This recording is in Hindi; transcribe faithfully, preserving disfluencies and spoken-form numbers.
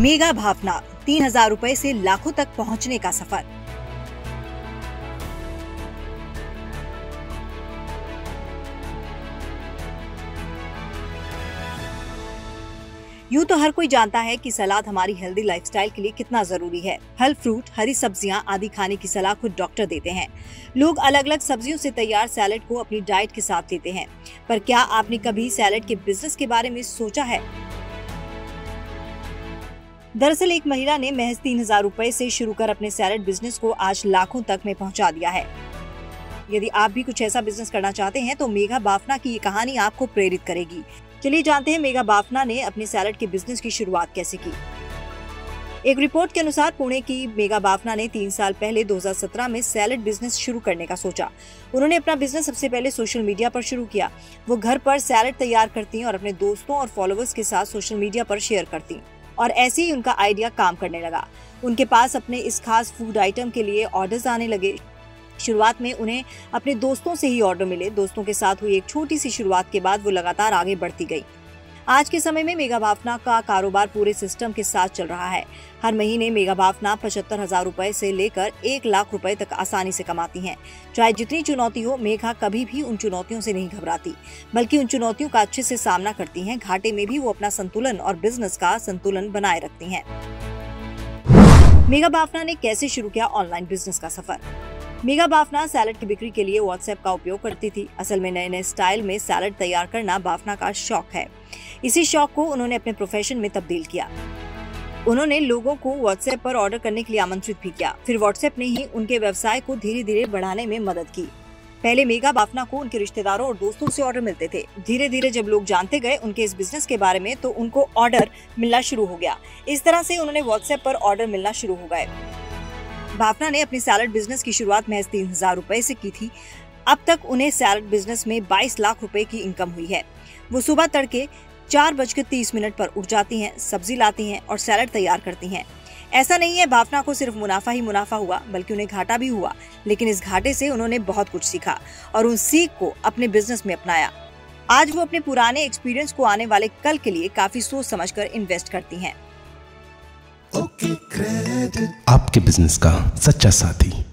मेघा भावना, तीन हजार रुपए से लाखों तक पहुंचने का सफर। यूँ तो हर कोई जानता है कि सलाद हमारी हेल्दी लाइफस्टाइल के लिए कितना जरूरी है। फल, फ्रूट, हरी सब्जियां आदि खाने की सलाह खुद डॉक्टर देते हैं। लोग अलग अलग सब्जियों से तैयार सैलेड को अपनी डाइट के साथ लेते हैं, पर क्या आपने कभी सैलेड के बिजनेस के बारे में सोचा है? दरअसल एक महिला ने महज तीन हजार रुपए से शुरू कर अपने सैलेड बिजनेस को आज लाखों तक में पहुंचा दिया है। यदि आप भी कुछ ऐसा बिजनेस करना चाहते हैं तो मेघा भावना की ये कहानी आपको प्रेरित करेगी। चलिए जानते हैं मेघा भावना ने अपने सैलेड के बिजनेस की शुरुआत कैसे की। एक रिपोर्ट के अनुसार पुणे की मेघा भावना ने तीन साल पहले दो हज़ार सत्रह में सैलेड बिजनेस शुरू करने का सोचा। उन्होंने अपना बिजनेस सबसे पहले सोशल मीडिया पर शुरू किया। वो घर पर सैलेड तैयार करती और अपने दोस्तों और फॉलोअर्स के साथ सोशल मीडिया पर शेयर करती और ऐसे ही उनका आइडिया काम करने लगा। उनके पास अपने इस खास फूड आइटम के लिए ऑर्डर्स आने लगे। शुरुआत में उन्हें अपने दोस्तों से ही ऑर्डर मिले। दोस्तों के साथ हुई एक छोटी सी शुरुआत के बाद वो लगातार आगे बढ़ती गई। आज के समय में मेघा भावना का कारोबार पूरे सिस्टम के साथ चल रहा है। हर महीने मेघा भावना पचहत्तर हजार रुपए से लेकर एक लाख रुपए तक आसानी से कमाती हैं। चाहे जितनी चुनौती हो, मेघा कभी भी उन चुनौतियों से नहीं घबराती, बल्कि उन चुनौतियों का अच्छे से सामना करती हैं। घाटे में भी वो अपना संतुलन और बिजनेस का संतुलन बनाए रखती हैं। मेघा भावना ने कैसे शुरू किया ऑनलाइन बिजनेस का सफर? मेघा भावना सैलेड की बिक्री के लिए व्हाट्सएप का उपयोग करती थी। असल में नए नए स्टाइल में सैलेड तैयार करना भावना का शौक है। इसी शौक को उन्होंने अपने प्रोफेशन में तब्दील किया। उन्होंने लोगों को व्हाट्सएप पर ऑर्डर करने के लिए आमंत्रित भी किया। फिर व्हाट्सएप ने ही उनके व्यवसाय को धीरे धीरे बढ़ाने में मदद की। पहले मेघा भावना को उनके रिश्तेदारों और दोस्तों से ऑर्डर मिलते थे। धीरे धीरे जब लोग जानते गए उनके इस बिजनेस के बारे में, तो उनको ऑर्डर मिलना शुरू हो गया। इस तरह से उन्होंने व्हाट्सएप पर ऑर्डर मिलना शुरू हो गए। भावना ने अपनी सैलेड बिजनेस की शुरुआत महज तीन हजार रुपए से की थी। अब तक उन्हें सैलेड बिजनेस में बाईस लाख रुपए की इनकम हुई है। वो सुबह तड़के चार बजकर तीस मिनट पर उठ जाती हैं, सब्जी लाती हैं और सैलेड तैयार करती हैं। ऐसा नहीं है भावना को सिर्फ मुनाफा ही मुनाफा हुआ, बल्कि उन्हें घाटा भी हुआ। लेकिन इस घाटे से उन्होंने बहुत कुछ सीखा और उन सीख को अपने बिजनेस में अपनाया। आज वो अपने पुराने एक्सपीरियंस को आने वाले कल के लिए काफी सोच समझकर इन्वेस्ट करती हैं। आपके बिजनेस का सच्चा साथी।